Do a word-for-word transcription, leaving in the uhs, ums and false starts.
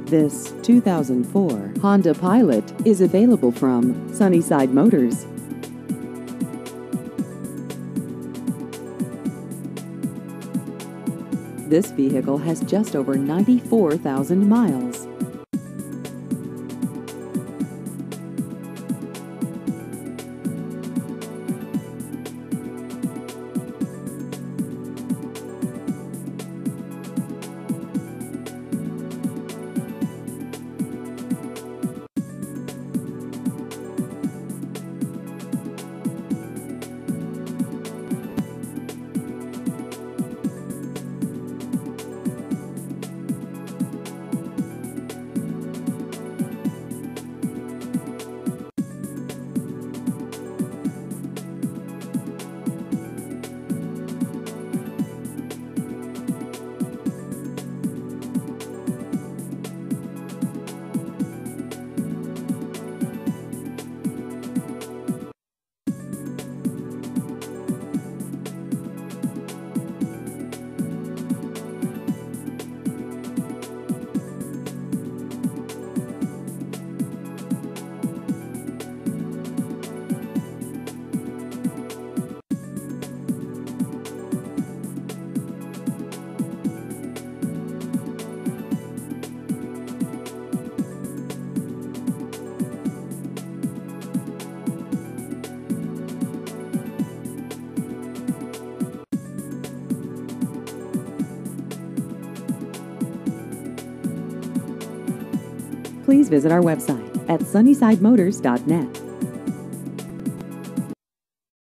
This two thousand four Honda Pilot is available from Sunnyside Motors. This vehicle has just over ninety-four thousand miles. Please visit our website at sunnyside motors dot net.